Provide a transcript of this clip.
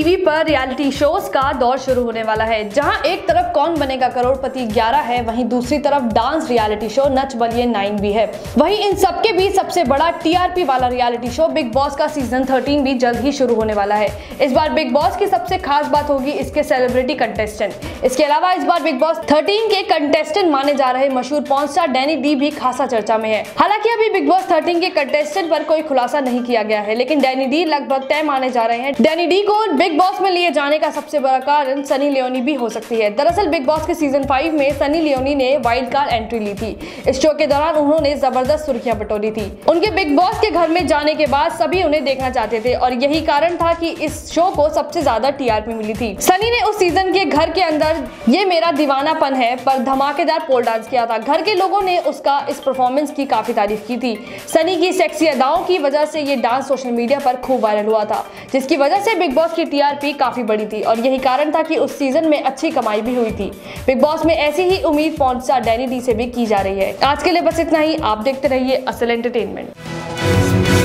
TV पर reality shows का दौर शुरू होने वाला है, जहां एक तरफ कौन बनेगा करोड़पति 11 है, वहीं दूसरी तरफ dance reality show Nach Baliye 9 भी है। वहीं इन सबके बीच सबसे बड़ा टीआरपी वाला रियलिटी शो बिग बॉस का सीजन 13 भी जल्द ही शुरू होने वाला है। इस बार बिग बॉस की सबसे खास बात होगी इसके सेलिब्रिटी कंटेस्टेंट। इसके अलावा इस बार बिग बॉस 13 के कंटेस्टेंट माने जा रहे मशहूर पॉर्न स्टार डैनी डी भी खासा चर्चा में है। हालांकि अभी बिग बॉस 13 के कंटेस्टेंट पर कोई खुलासा नहीं किया गया है, लेकिन डैनी डी लगभग तय माने जा रहे हैं। डैनी डी को बिग बॉस में लिए जाने का सबसे बड़ा कारण सनी लियोनी भी हो सकती है। दरअसल बिग बॉस के सीजन 5 में सनी लियोनी ने वाइल्ड कार्ड एंट्री ली थी। इस शो के दौरान उन्होंने जबरदस्त सुर्खियां बटोरी थी। उनके बिग बॉस के घर में जाने के बाद सभी उन्हें देखना चाहते थे और यही कारण था कि इस शो को सबसे ज्यादा टीआरपी मिली थी। सनी ने उस सीजन के घर के अंदर ये मेरा दीवानापन है पर धमाकेदार पोल डांस किया था। घर के लोगों ने उसका इस परफॉर्मेंस की काफी तारीफ की थी। सनी की सेक्सी अदाओं की वजह से ये डांस सोशल मीडिया पर खूब वायरल हुआ था, जिसकी वजह से बिग बॉस की टीआरपी काफी बड़ी थी और यही कारण था कि उस सीजन में अच्छी कमाई भी हुई थी। बिग बॉस में ऐसी ही उम्मीद पॉर्न स्टार डैनी डी से भी की जा रही है। आज के लिए बस इतना ही। आप देखते रहिए असल एंटरटेनमेंट।